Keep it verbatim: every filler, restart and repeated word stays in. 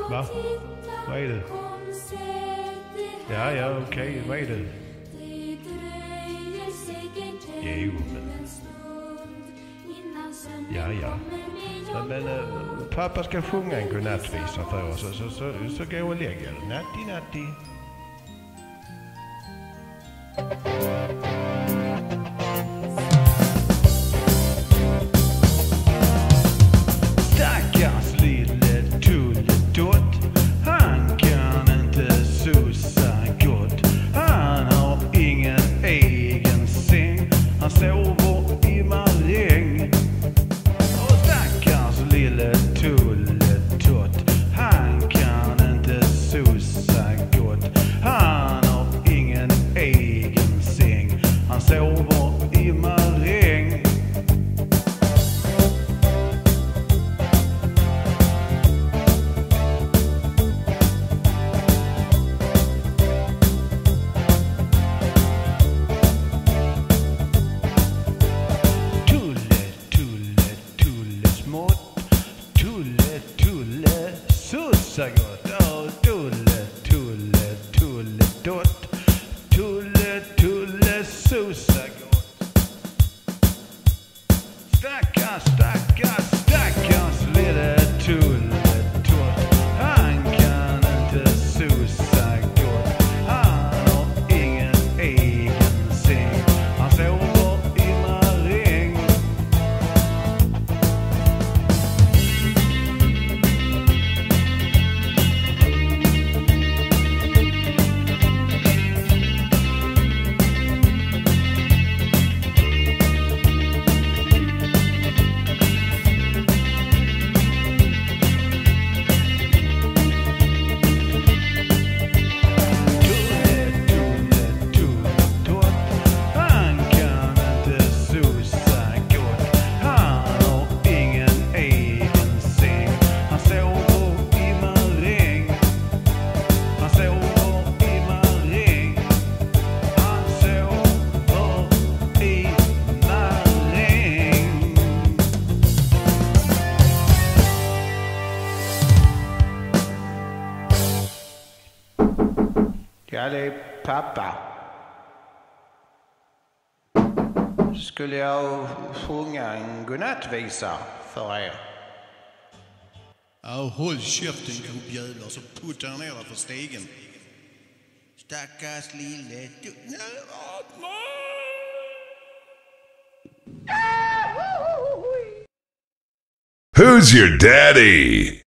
Va? Vad är det? Ja, ja, okej. Okay. Vad är det? Jo, men... Ja, ja. Men, men äh, pappa ska sjunga en godnattvisa för oss. Så, så, så, så gå och lägg er. Natti, natti. Stackars lille Tulledott. Han kan inte sussa gott. Han har ingen egen säng. Han sover i maräng. Och stackars lille Tulledott. Han kan inte sussa gott. Han har ingen egen säng. Han sover i maräng. Sussa gott, oh, Tulle, Tulle, Tulledott. Tulle, Tulle, sussa gott. Stackars, stackars, stackars lille Tulledott. Han kan inte sussa gott. Han har ingen egen säng. Han sover i maräng. Ja, det är pappa. Skulle jag sjunga en godnattvisa för er? Ja, håll käften gubbjävlar så puttar jag ner dig för stegen. Stackars lille du... Who's your daddy?